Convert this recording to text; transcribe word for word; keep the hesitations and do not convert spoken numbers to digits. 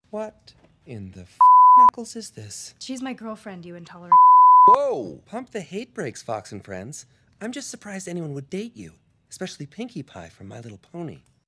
What in the f knuckles is this? She's my girlfriend, you intolerant. Whoa! Pump the hate brakes, Fox and friends. I'm just surprised anyone would date you, especially Pinkie Pie from My Little Pony.